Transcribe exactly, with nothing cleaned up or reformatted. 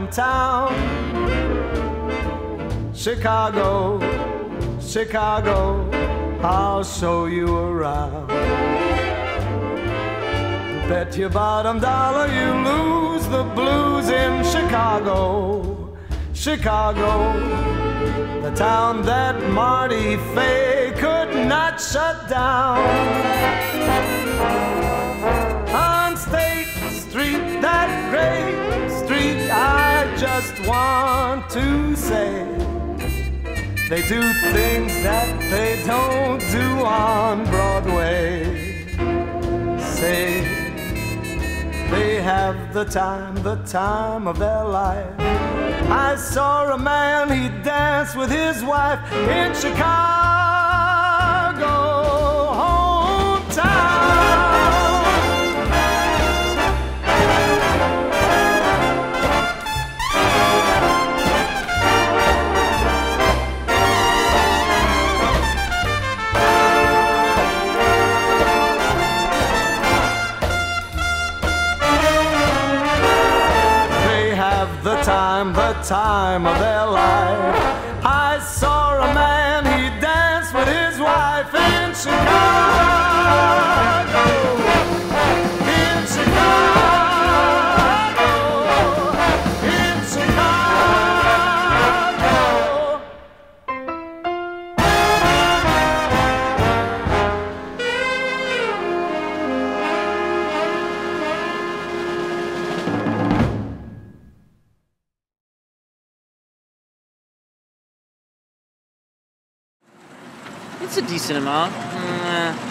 in town. Chicago, Chicago, I'll show you around. Bet your bottom dollar you lose the blues in Chicago. Chicago, the town that Marty Fay could not shut down. On State Street, that great street, I just want to say, they do things that they don't do on Broadway. Say, they have the time, the time of their life. I saw a man, he danced with his wife in Chicago, hometown. The time, the time of their life. I saw a man, he danced with his wife in Chicago, in Chicago, in Chicago. It's a decent amount. Mm,